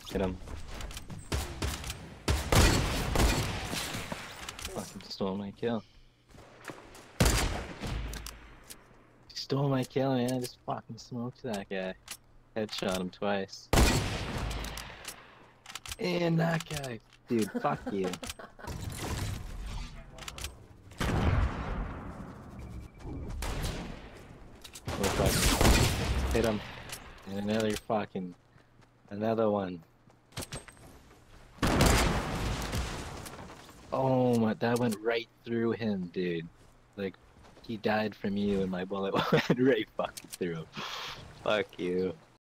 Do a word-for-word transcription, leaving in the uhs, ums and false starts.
Hit him. Fucking stole my kill. Stole my kill, man. I just fucking smoked that guy. Headshot him twice. And that guy. Dude, fuck you. Oh, fuck. Hit him. And another fucking... Another one. Oh my, that went right through him, dude. Like, he died from you and my bullet went right fucking through him. Fuck you.